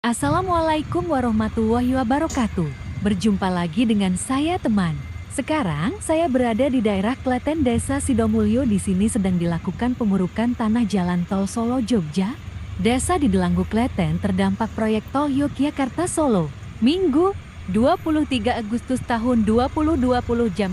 Assalamualaikum warahmatullahi wabarakatuh. Berjumpa lagi dengan saya teman. Sekarang saya berada di daerah Klaten Desa Sidomulyo. Di sini sedang dilakukan pengurukan tanah jalan tol Solo Jogja. Desa di Delanggu Klaten terdampak proyek tol Yogyakarta Solo. Minggu 23 Agustus tahun 2020 jam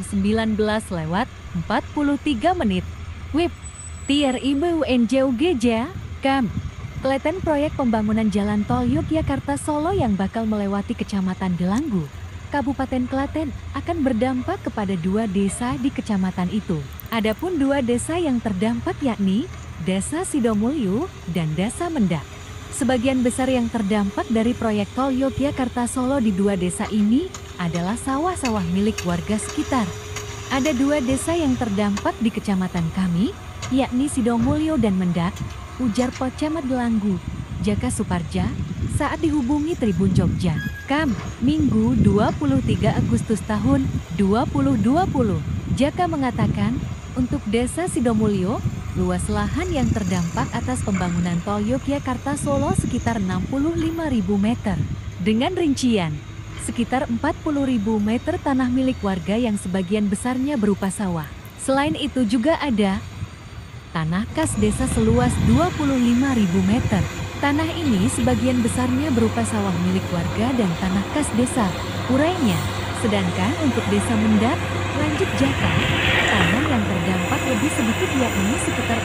19:43. WIB TRI BUNJUGJ KAM Klaten, proyek pembangunan jalan tol Yogyakarta Solo yang bakal melewati Kecamatan Delanggu, Kabupaten Klaten, akan berdampak kepada 2 desa di kecamatan itu. Adapun 2 desa yang terdampak yakni Desa Sidomulyo dan Desa Mendak. Sebagian besar yang terdampak dari proyek tol Yogyakarta Solo di 2 desa ini adalah sawah-sawah milik warga sekitar. Ada 2 desa yang terdampak di kecamatan kami, yakni Sidomulyo dan Mendak, ujar Pecamat Delanggu, Jaka Suparja, saat dihubungi Tribun Jogja. KAM, Minggu 23 Agustus tahun 2020. Jaka mengatakan, untuk Desa Sidomulyo, luas lahan yang terdampak atas pembangunan tol Yogyakarta Solo sekitar 65.000 meter. Dengan rincian, sekitar 40.000 meter tanah milik warga yang sebagian besarnya berupa sawah. Selain itu juga ada tanah kas desa seluas 25.000 meter. Tanah ini sebagian besarnya berupa sawah milik warga dan tanah kas desa, urainya. Sedangkan untuk Desa Mendak, lanjut Jaka, tanah yang terdampak lebih sedikit yakni sekitar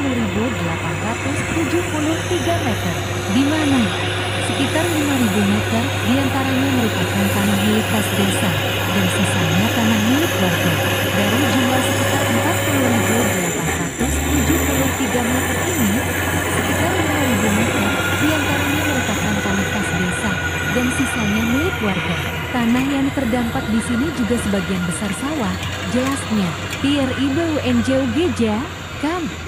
40.873 meter, di mana sekitar 5.000 meter diantaranya merupakan tanah milik kas desa dan sisanya tanah milik warga. Dari jumlah sekitar 40.873 meter ini, sekitar 5.000 meter diantaranya merupakan tanah kas desa dan sisanya milik warga. Tanah yang terdampak di sini juga sebagian besar sawah, jelasnya. TRI BUNJUGJ KAM.